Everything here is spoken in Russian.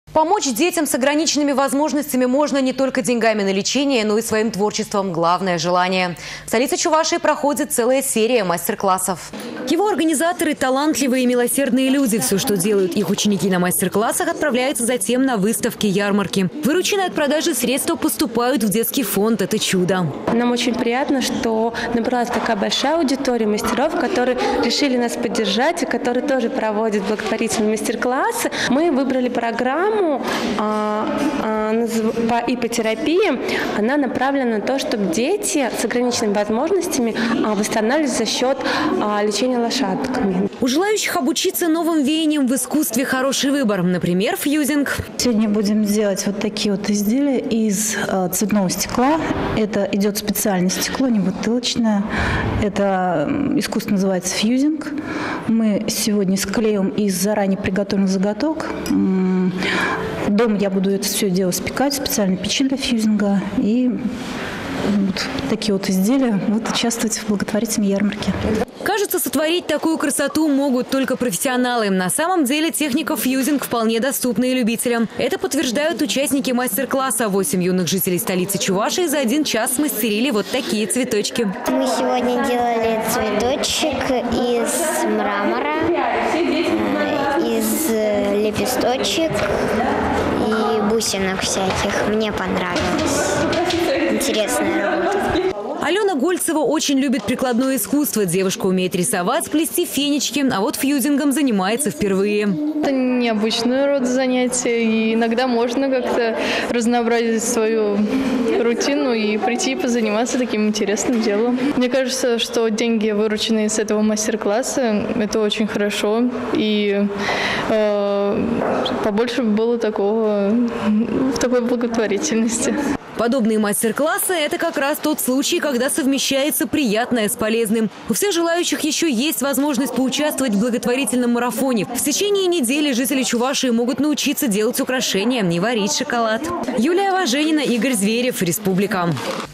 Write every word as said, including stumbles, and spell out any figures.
Помочь детям с ограниченными возможностями можно не только деньгами на лечение, но и своим творчеством. Главное – желание. В столице Чувашии проходит целая серия мастер-классов. Его организаторы – талантливые и милосердные люди. Все, что делают их ученики на мастер-классах, отправляются затем на выставки, ярмарки. Вырученные от продажи средства поступают в детский фонд. Это чудо. Нам очень приятно, что набралась такая большая аудитория мастеров, которые решили нас поддержать и которые тоже проводят благотворительные мастер-классы. Мы выбрали программу по ипотерапии. Она направлена на то, чтобы дети с ограниченными возможностями восстанавливались за счет лечения лошадками. У желающих обучиться новым веяниям в искусстве хороший выбор. Например, фьюзинг. Сегодня будем делать вот такие вот изделия из цветного стекла. Это идет специальное стекло, не бутылочное. Это искусство называется фьюзинг. Мы сегодня склеим из заранее приготовленных заготовок. Дома я буду это все дело спекать, специально печи для фьюзинга. И вот такие вот изделия будут участвовать в благотворительной ярмарке. Кажется, сотворить такую красоту могут только профессионалы. На самом деле техника фьюзинг вполне доступна и любителям. Это подтверждают участники мастер-класса. Восемь юных жителей столицы Чувашии за один час смастерили вот такие цветочки. Мы сегодня делали цветочек из мрамора, из лепесточек и бусинок всяких. Мне понравилось. Интересная работа. Алена Гольцева очень любит прикладное искусство. Девушка умеет рисовать, плести фенечки, а вот фьюзингом занимается впервые. Это необычный род занятия, и иногда можно как-то разнообразить свою рутину и прийти позаниматься таким интересным делом. Мне кажется, что деньги, вырученные с этого мастер-класса, это очень хорошо, и э, побольше было такого в такой благотворительности. Подобные мастер-классы – это как раз тот случай, когда совмещается приятное с полезным. У всех желающих еще есть возможность поучаствовать в благотворительном марафоне. В течение недели жители Чувашии могут научиться делать украшения и варить шоколад. Юлия Важенина, Игорь Зверев, Республика.